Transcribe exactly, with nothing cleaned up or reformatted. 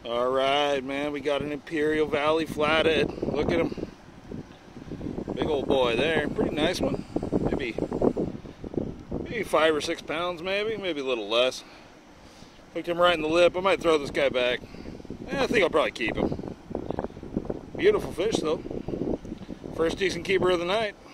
All right, man, we got an Imperial Valley Flathead. Look at him. Big old boy there. Pretty nice one. Maybe, maybe five or six pounds, maybe. Maybe a little less. Hooked him right in the lip. I might throw this guy back. Eh, I think I'll probably keep him. Beautiful fish, though. First decent keeper of the night.